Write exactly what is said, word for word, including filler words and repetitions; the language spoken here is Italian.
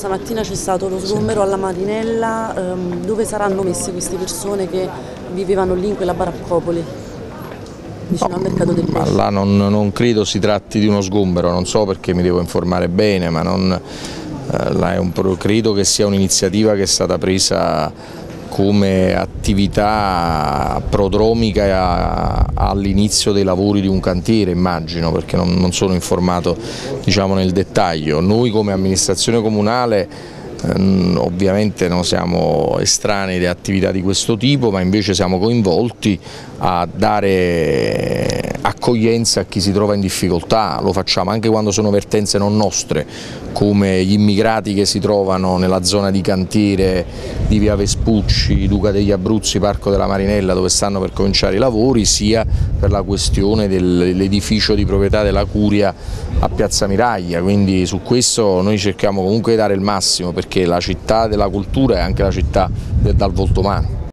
stamattina c'è stato lo sgombero alla Marinella, ehm, dove saranno messe queste persone che vivevano lì in quella baraccopoli, vicino no, al mercato del pesce? Ma là non, non credo si tratti di uno sgombero, non so perché mi devo informare bene, ma non, eh, là è un, credo che sia un'iniziativa che è stata presa come attività prodromica all'inizio dei lavori di un cantiere, immagino, perché non, non sono informato, diciamo, nel dettaglio. Noi come amministrazione comunale ehm, ovviamente non siamo estranei alle attività di questo tipo, ma invece siamo coinvolti a dare accoglienza a chi si trova in difficoltà. Lo facciamo anche quando sono vertenze non nostre, come gli immigrati che si trovano nella zona di cantiere di via Vespucci, Duca degli Abruzzi, Parco della Marinella, dove stanno per cominciare i lavori, sia per la questione dell'edificio di proprietà della Curia a Piazza Miraglia. Quindi su questo noi cerchiamo comunque di dare il massimo, perché la città della cultura è anche la città del, dal volto umano.